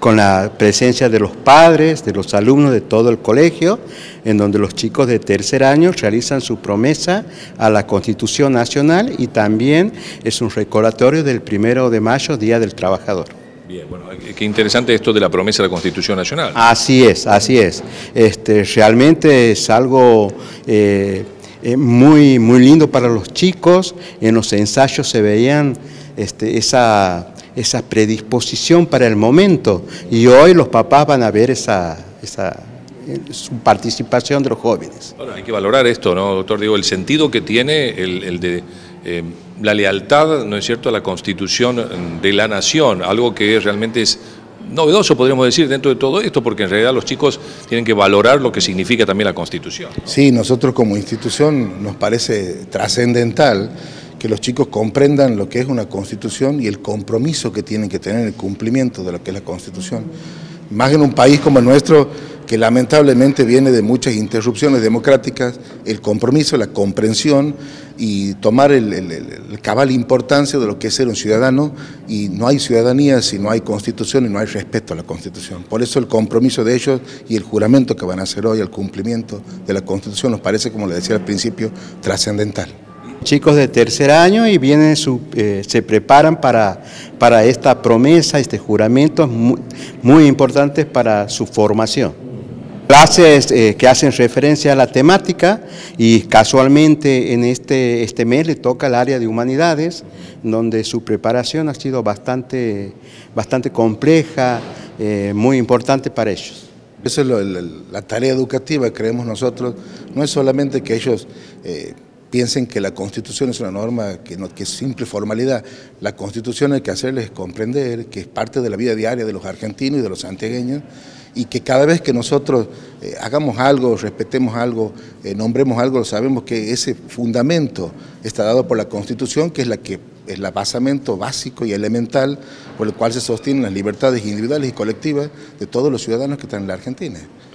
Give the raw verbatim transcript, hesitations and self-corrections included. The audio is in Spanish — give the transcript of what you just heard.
con la presencia de los padres, de los alumnos de todo el colegio, en donde los chicos de tercer año realizan su promesa a la Constitución Nacional y también es un recordatorio del primero de mayo, Día del Trabajador. Bien, bueno, qué interesante esto de la promesa de la Constitución Nacional. Así es, así es. Este, realmente es algo eh, eh, muy, muy lindo para los chicos. En los ensayos se veían este, esa... esa predisposición para el momento, y hoy los papás van a ver esa, esa su participación de los jóvenes. Ahora, hay que valorar esto, ¿no, doctor? Digo, el sentido que tiene el, el de eh, la lealtad, ¿no es cierto?, a la Constitución de la Nación, algo que realmente es novedoso, podríamos decir, dentro de todo esto, porque en realidad los chicos tienen que valorar lo que significa también la Constitución, ¿no? Sí, nosotros como institución nos parece trascendental que los chicos comprendan lo que es una Constitución y el compromiso que tienen que tener en el cumplimiento de lo que es la Constitución. Más en un país como el nuestro, que lamentablemente viene de muchas interrupciones democráticas, el compromiso, la comprensión y tomar el, el, el cabal importancia de lo que es ser un ciudadano, y no hay ciudadanía si no hay Constitución y no hay respeto a la Constitución. Por eso el compromiso de ellos y el juramento que van a hacer hoy al cumplimiento de la Constitución nos parece, como le decía al principio, trascendental. Chicos de tercer año y vienen su, eh, se preparan para, para esta promesa, este juramento muy, muy importante para su formación. Clases eh, que hacen referencia a la temática, y casualmente en este, este mes le toca el área de humanidades, donde su preparación ha sido bastante, bastante compleja, eh, muy importante para ellos. Eso es lo, la, la tarea educativa, creemos nosotros, no es solamente que ellos eh, piensen que la Constitución es una norma que, no, que es simple formalidad. La Constitución, hay que hacerles comprender que es parte de la vida diaria de los argentinos y de los santiagueños, y que cada vez que nosotros eh, hagamos algo, respetemos algo, eh, nombremos algo, sabemos que ese fundamento está dado por la Constitución, que es la que es el basamento básico y elemental por el cual se sostienen las libertades individuales y colectivas de todos los ciudadanos que están en la Argentina.